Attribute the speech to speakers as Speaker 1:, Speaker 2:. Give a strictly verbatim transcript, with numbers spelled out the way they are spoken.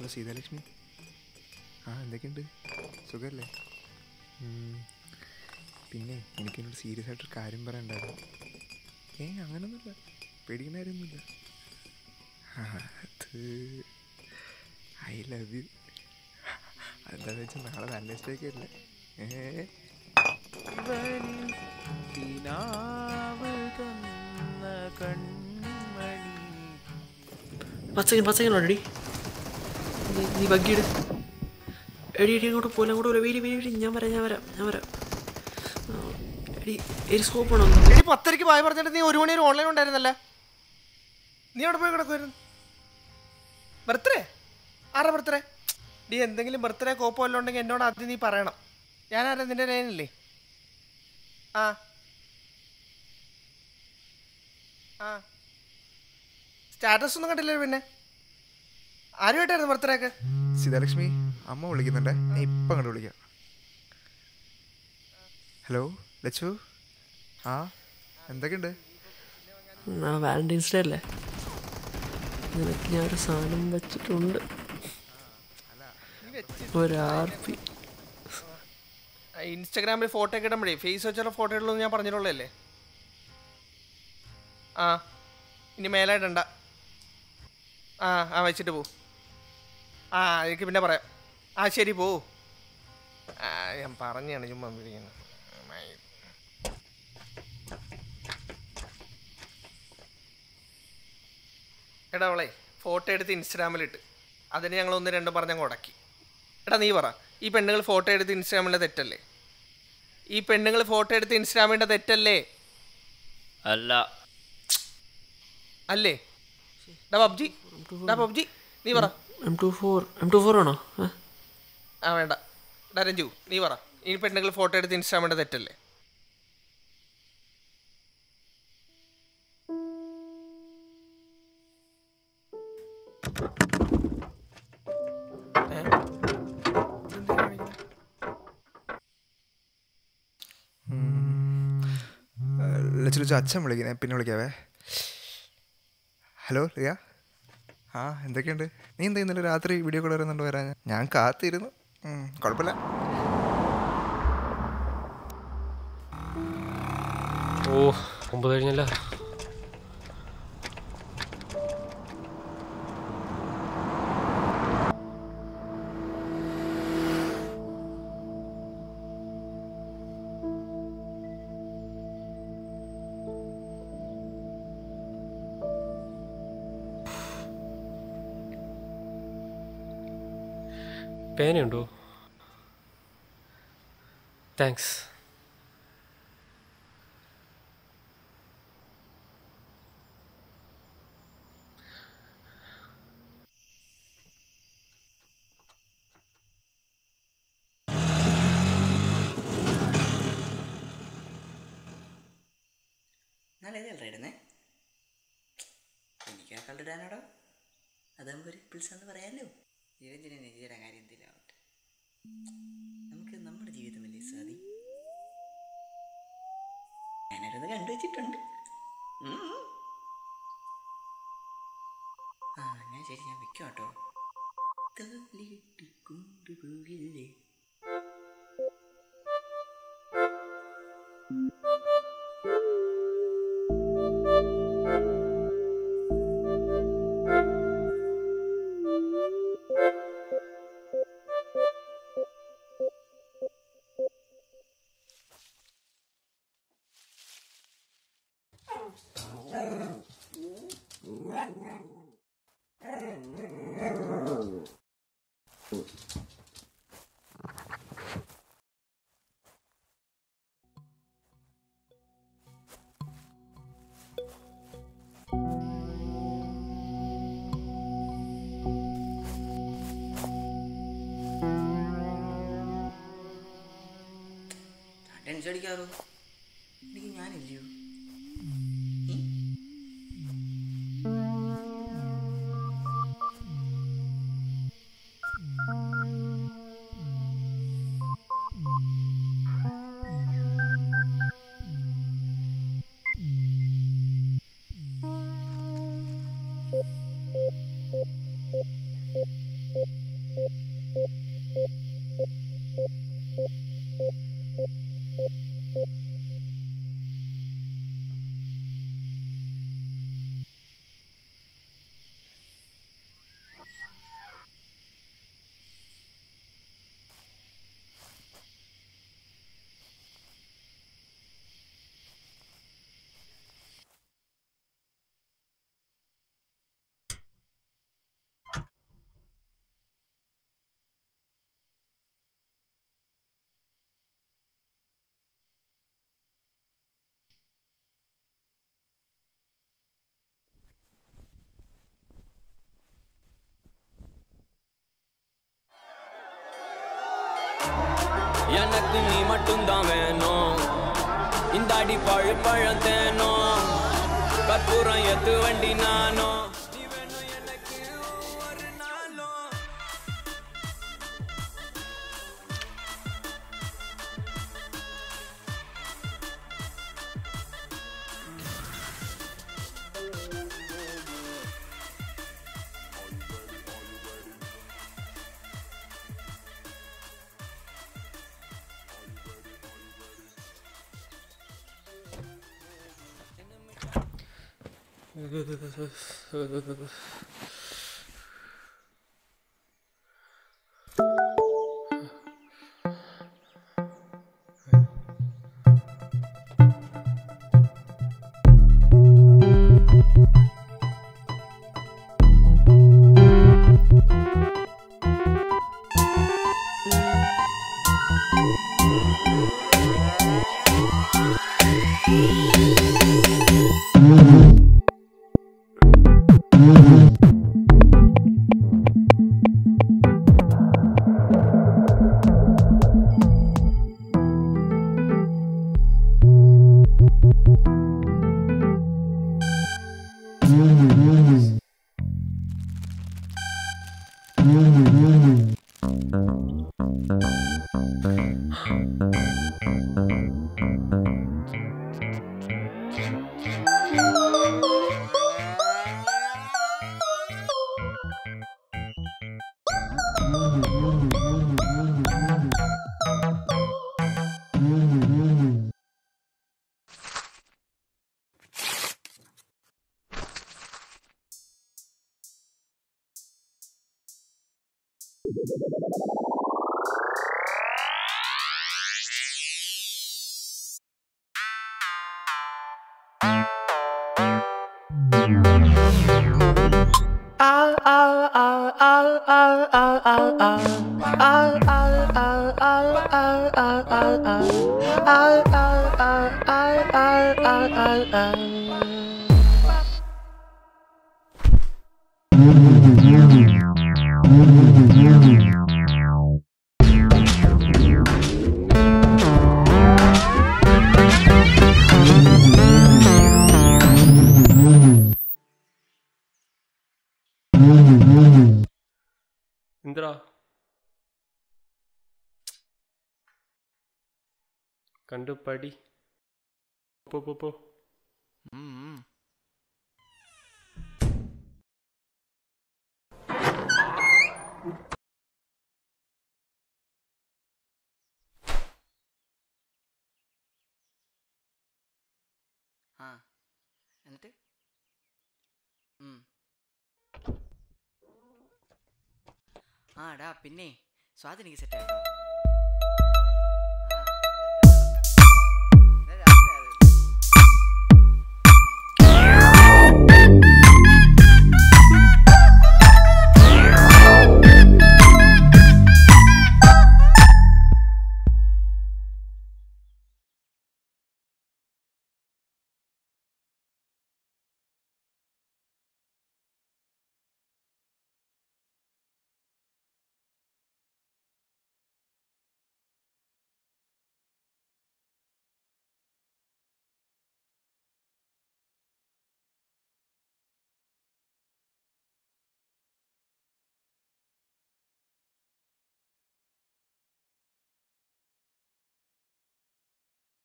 Speaker 1: Hello Seethalakshmi. ആ എന്തൊക്കെയുണ്ട്, സുഖമല്ലേ? പിന്നെ എനിക്കെന്നോട് സീരിയസ് ആയിട്ടൊരു കാര്യം പറയണ്ടായിരുന്നു. ഏയ് അങ്ങനൊന്നുമില്ല, പേടിക്കുന്ന കാര്യമൊന്നുമില്ല. അത് ഐ ലവ് യു. അതെന്താണെന്ന് വെച്ചാൽ നാളെ വാലന്റൈൻസ് ഡേ ഒക്കെ അല്ലേ. ഏ
Speaker 2: പച്ചക്കൻ പച്ചക്കൻ ഓൾറെഡി നീ ബഗ്ഗിയിട്. എടി എടി അങ്ങോട്ട് പോലെ അങ്ങോട്ട് പോലെ വെരി വെരി വെരി ഞാൻ വരാം ഞാൻ വരാം ഞാൻ വരാം എടി എരി സ്കോപ്പ് ആണോ?
Speaker 3: എടി പത്തരയ്ക്ക് പോയി പറഞ്ഞിട്ട് നീ ഒരു മണി ഒരു ഓൺലൈൻ ഉണ്ടായിരുന്നല്ലേ, നീ അവിടെ പോയി കിടക്കുമായിരുന്നു. ബർത്ത്ഡേ ആരാ ബർത്ത്ഡേ? ഡി എന്തെങ്കിലും ബർത്ത്ഡേ കോപ്പോ വല്ലതും ഉണ്ടെങ്കിൽ എന്നോട് ആദ്യം നീ പറയണം. ഞാനാരാ നിൻ്റെ ലൈനല്ലേ? ആ ആ സ്റ്റാറ്റസ് ഒന്നും കണ്ടില്ലേ? പിന്നെ ആരുമായിട്ടായിരുന്നു ബർത്ത്ഡേ ഒക്കെ?
Speaker 1: സീതാലക്ഷ്മി അമ്മ വിളിക്കുന്നുണ്ടേ, ഞാൻ ഇപ്പം അങ്ങോട്ട് വിളിക്കാം. ഹലോ ലച്ചു. ആ എന്തൊക്കെയുണ്ട്?
Speaker 2: നാളെ വാലന്റൈൻസ് ഡേ അല്ലേ, നിനക്ക് ഞാൻ ഒരു സാധനം വെച്ചിട്ടുണ്ട്, ഒരാർപ്പി.
Speaker 3: ഇൻസ്റ്റാഗ്രാമിൽ ഫോട്ടോ ഒക്കെ ഇടുമ്പോഴേ ഫേസ് വെച്ചുള്ള ഫോട്ടോ ഇടുള്ളൂ ഞാൻ പറഞ്ഞിട്ടുള്ളതല്ലേ. ആ ഇനി മേലായിട്ടണ്ട. ആ ആ വെച്ചിട്ട് പോ. ആ എനിക്ക് പിന്നെ പറയാം. ആ ശരി പോ. ആ ഞാൻ പറഞ്ഞാണ് ചുമ്മാ വിളിക്കുന്നത്. എടാ അവളെ ഫോട്ടോ എടുത്ത് ഇൻസ്റ്റാഗ്രാമിലിട്ട് അതിന് ഞങ്ങൾ ഒന്ന് രണ്ടും പറഞ്ഞങ്ങ് ഉടക്കി. എടാ നീ പറ, ഈ പെണ്ണുങ്ങൾ ഫോട്ടോ എടുത്ത് ഇൻസ്റ്റാഗ്രാമിലെ തെറ്റല്ലേ? ഈ പെണ്ണുങ്ങൾ ഫോട്ടോ എടുത്ത് ഇൻസ്റ്റാഗ്രാമിൻ്റെ തെറ്റല്ലേ?
Speaker 4: അല്ല
Speaker 3: അല്ലേ? ഡാ പബ്ജി ഡാ പബ്ജി നീ പറ.
Speaker 2: M two four M two four ആണോ?
Speaker 3: ആ വേണ്ട. ഡാ രഞ്ജു നീ പറ, ഈ പെണ്ണുങ്ങൾ ഫോട്ടോ എടുത്ത് ഇൻസ്റ്റാഗ്രാമിൻ്റെ തെറ്റല്ലേ?
Speaker 1: ലച്ചു ലച്ചു അച്ഛൻ വിളിക്കുന്നേ, പിന്നെ വിളിക്കാവേ. ഹലോ റിയ. ആ എന്തൊക്കെയുണ്ട്? നീ എന്താ ഇന്നലെ രാത്രി വീഡിയോ കോൾ വരുന്നുണ്ട് വരാൻ? ഞാൻ കാത്തിരുന്നു. കുഴപ്പമില്ല.
Speaker 4: ഓ ഒമ്പത് കഴിഞ്ഞല്ല. പേനയുണ്ടോ? താങ്ക്സ്.
Speaker 5: നല്ലതല്ലേ ഇടുന്നേ? എനിക്ക് ആ കളിടാനോടോ, അതാകുമ്പോൾ ഒരു പിൾസെന്ന് പറയാമല്ലോ. നിരഞ്ജന നിജയുടെ കാര്യം എന്തിലാവട്ടെ, നമുക്ക് നമ്മുടെ ജീവിതമല്ലേ സാധി. ഞാനൊരത് കണ്ടുവച്ചിട്ടുണ്ട്. ആ ഞാൻ ശരി, ഞാൻ വെക്കാം കേട്ടോ. കൊണ്ടുപോകില്ലേ ടെൻഷടിക്കാറോ? എനിക്ക് ഞാനില്ലയോ?
Speaker 6: எனக்கு நீ மட்டும்தான் வேணும் இந்த அடி பழு பழத்தேனோ கற்பூரம் எத்து வண்டி நானோ நீ வேணும் எனக்கு ஒரு நாளும்
Speaker 4: இந்திரா கண்டு படி போ போ போ
Speaker 1: ம்
Speaker 5: ஆ എന്നിട്ട് ம் ആടാ പിന്നെ സ്വാതിനിക്ക് സെറ്റ് ആയിട്ടോ